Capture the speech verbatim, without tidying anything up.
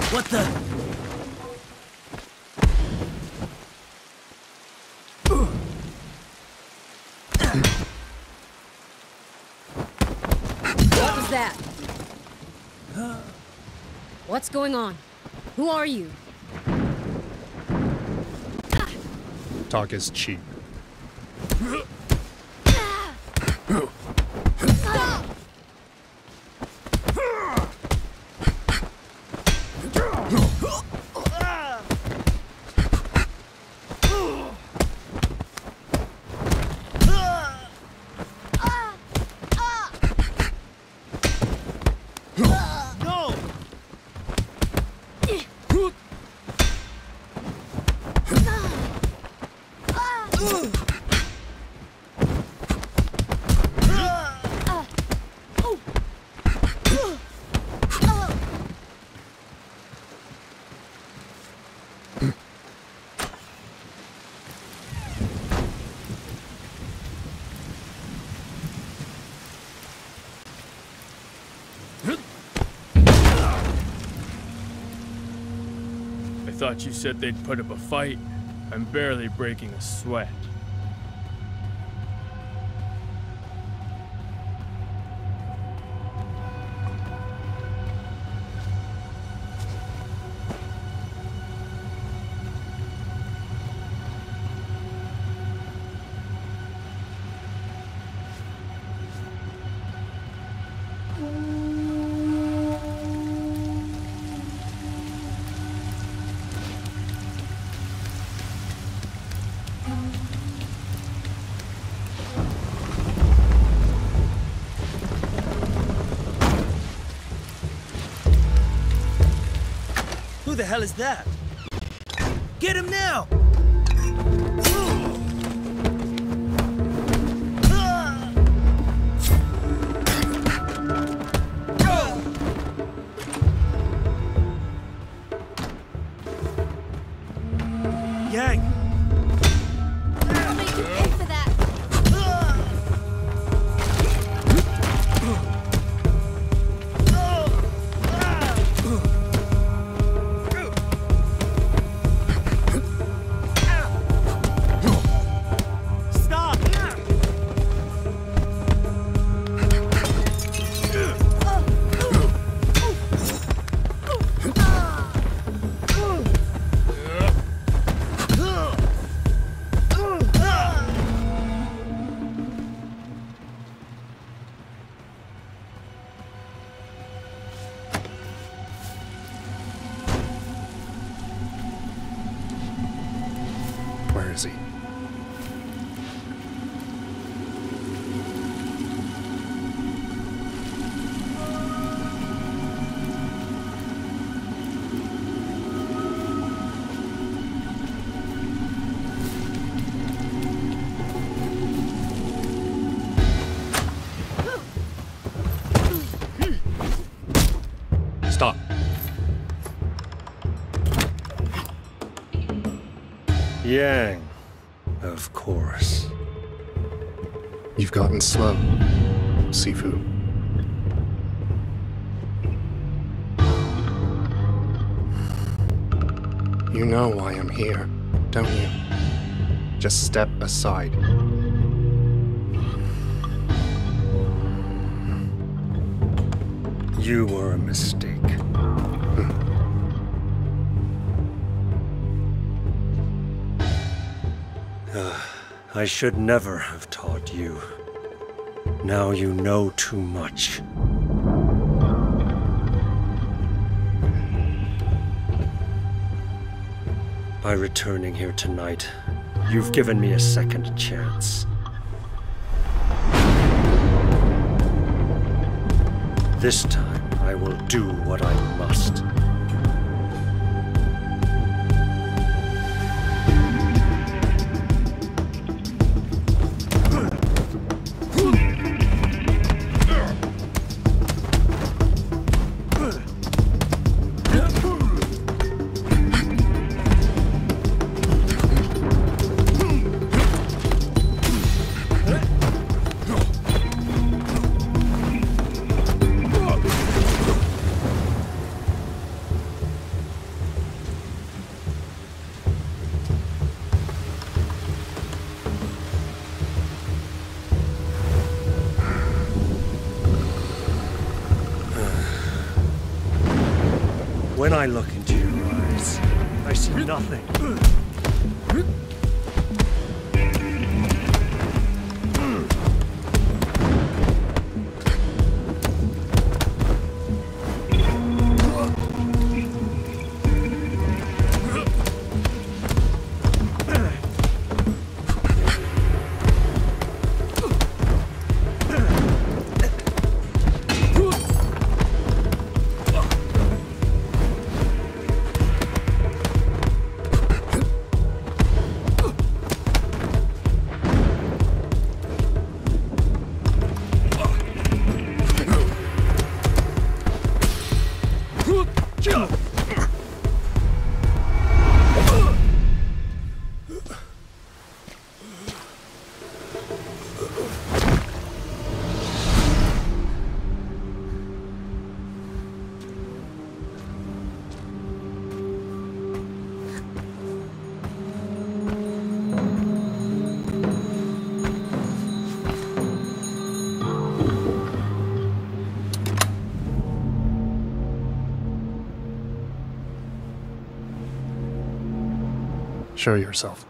What the? What was that? What's going on? Who are you? Talk is cheap. I thought you said they'd put up a fight. I'm barely breaking a sweat. Who the hell is that? Get him now! Yang! I'll make you pay for that. Where is he? Stop. Yang, of course. You've gotten slow, Sifu. You know why I'm here, don't you? Just step aside. You were a mistake. Uh, I should never have taught you. Now you know too much. By returning here tonight, you've given me a second chance. This time, I will do what I must. When I look into your eyes, I see nothing. Show yourself.